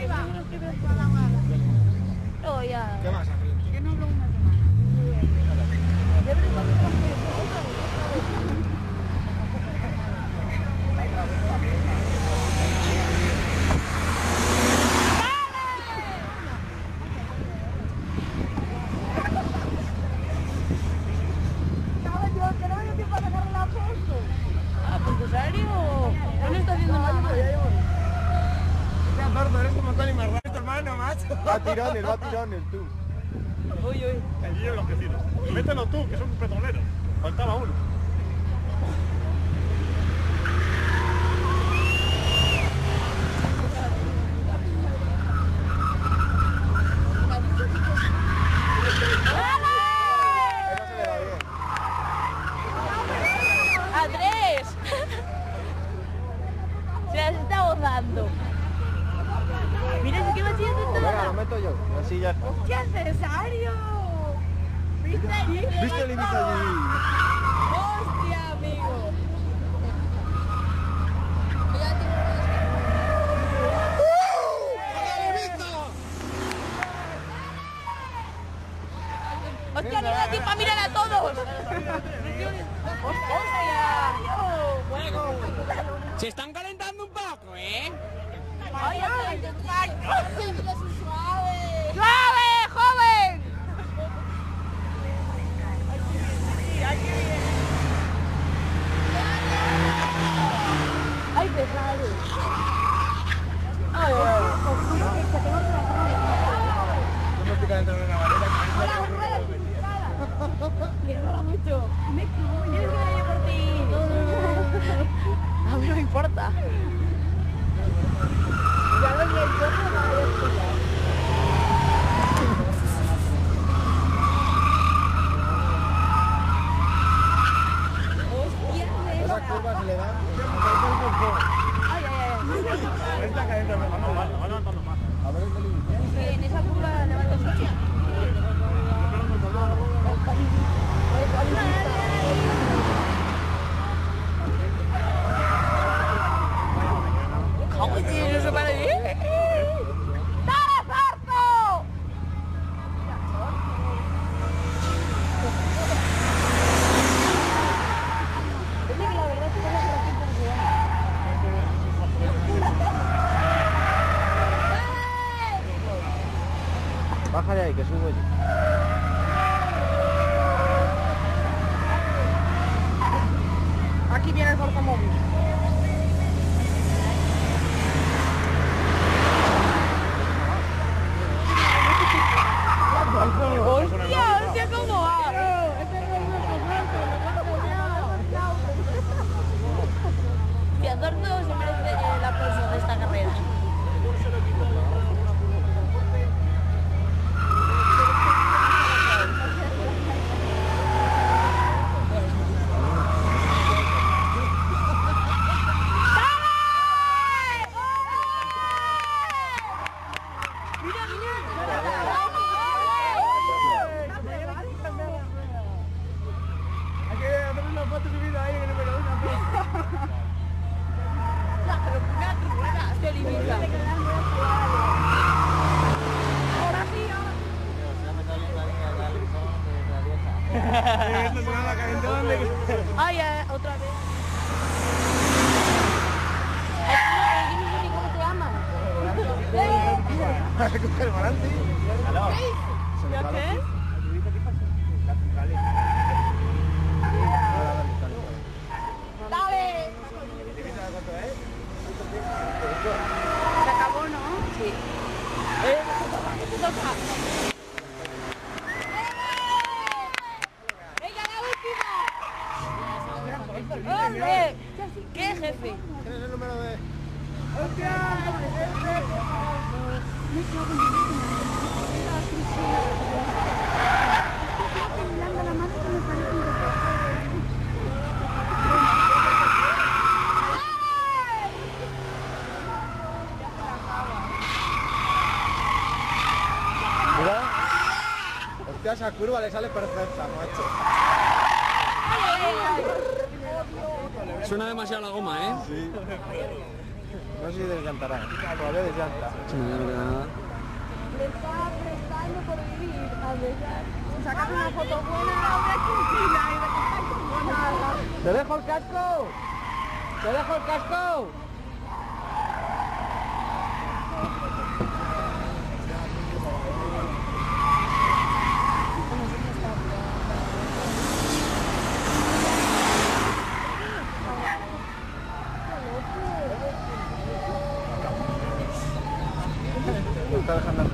Oh, ya. ¿Qué más? Que no hablo una semana. Va a tirones, tú. Uy, uy. Allí llevan los vecinos. Mételo tú, que son petroleros. Faltaba uno. Eso se le da bien. ¡Andrés! Se las está gozando. Mira, si que va haciendo todo. Venga, lo meto yo. Así ya está. ¡Hostia, Cesario! ¿Viste? ¿Viste el inicio allí? ¡Hostia, amigo! ¡Hostia, mira aquí para mirar a todos! ¡Hostia! Se están calentando un poco, ¿eh? ¡Ay, ay! ¡Suave, joven! ¡Ay, pesado! ¡Ay, ay! Yo me estoy calentando en la vareta. ¡Que rola mucho! ¿Quieres que vaya por ti? A mí no me importa. Ya lo vi el coche, no había escuchado. ¡Hostia! Esas curvas se le dan. ¡Ay, ay, ay! Está cayendo, va levantando más. A ver el límite. Sí, en esa curva levanta mucho. ¿Cómo que no se para bien? ¡Dale, Zarzo! Oye, que la verdad es que no la trajiste de Baja de ahí, que subo yo. Aquí viene el portamóvil. ¡Hostia! ¡Hostia, cómo va! Tía, Torto se merece el aplauso de esta carrera. Hay que hacer una foto subida ahí en el número 1. Pero una rueda se limita. Ahora sí, Esto se llama calentón de... ay, otra vez. ¿Cómo te aman? Coge el volante. ¿Ya qué? ¡Dale! Se acabó, ¿no? Sí. Toca. ¡Venga, la última! ¡Ole! ¿Qué, jefe? ¿Tienes el número de...? Mira. Hostia, esa curva le sale perfecta, macho. Suena demasiado la goma, ¿eh? Sí. No sé si te encantará. Todavía desllanta. Sí, no me queda nada. Le está prestando por vivir, a pesar. Si sacas una foto buena, habrá que ir y recoger como nada. ¡Te dejo el casco! ¡Te dejo el casco! Está dejando